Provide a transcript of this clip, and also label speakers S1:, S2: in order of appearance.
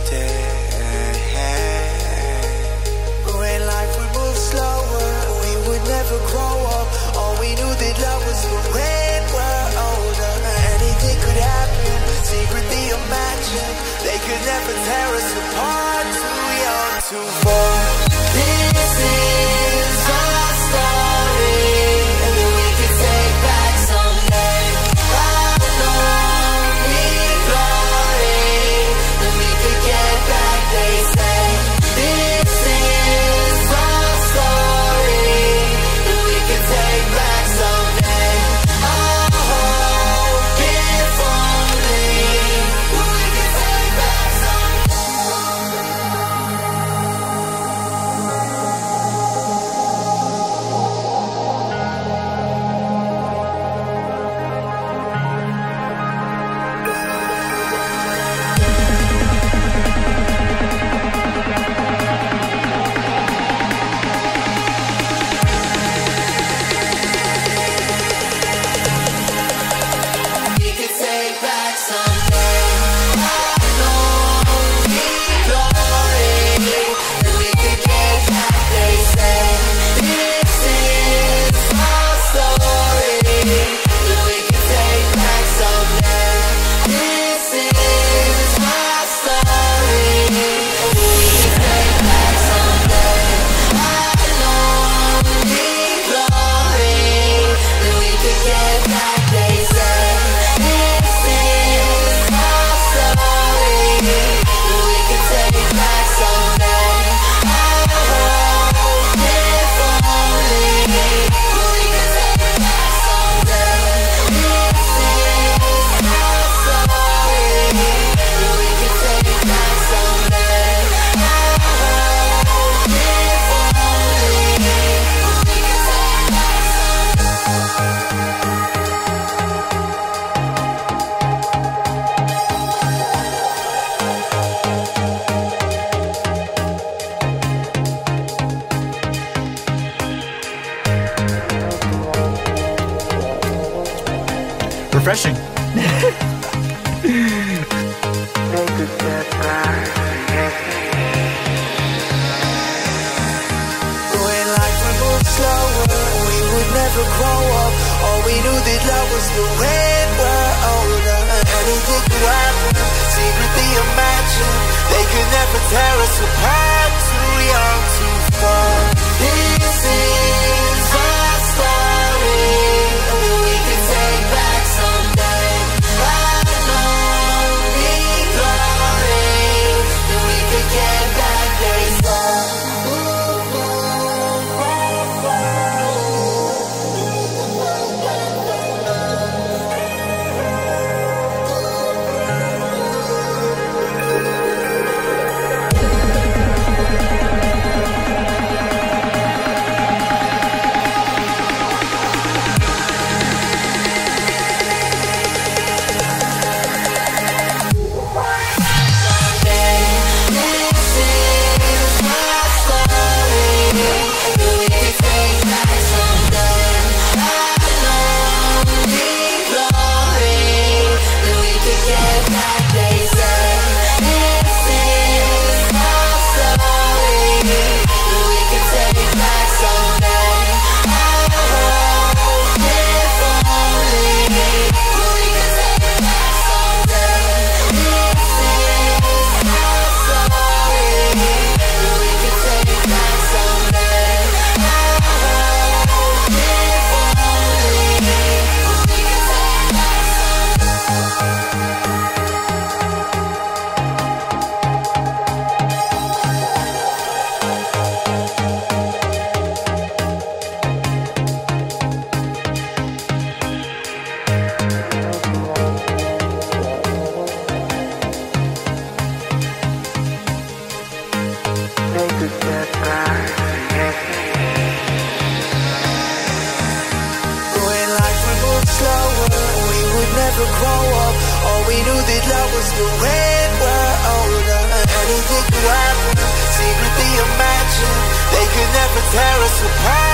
S1: When life would move slower, we would never grow up. All we knew that love was for when we're older. Anything could happen, secretly imagine. They could never tear us apart. Too young, too far. This is our story, and then we can take back someday. How long we glory, then we could get back, they say. This is our story, and we can take back someday. I hope if only we can take back
S2: Refreshing.
S1: Never grow up. All we knew that love was for when we're older. Anything could happen, secretly imagine. They could never tear us apart. Too young, too far. This is our story, and we can take back someday. How long we glory, then we could get back, they say. Never grow up. All we knew that love was for when we're older. Anything could happen, secretly imagine. They could never tear us apart.